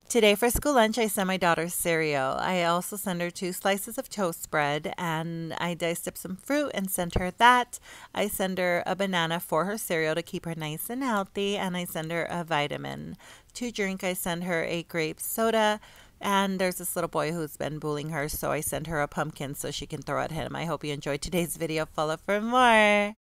Today for school lunch, I sent my daughter cereal. I also sent her 2 slices of toast bread, and I diced up some fruit and sent her that. I send her a banana for her cereal to keep her nice and healthy, and I send her a vitamin. To drink, I send her a grape soda. And there's this little boy who's been bullying her, so I sent her a pumpkin so she can throw at him. I hope you enjoyed today's video. Follow for more.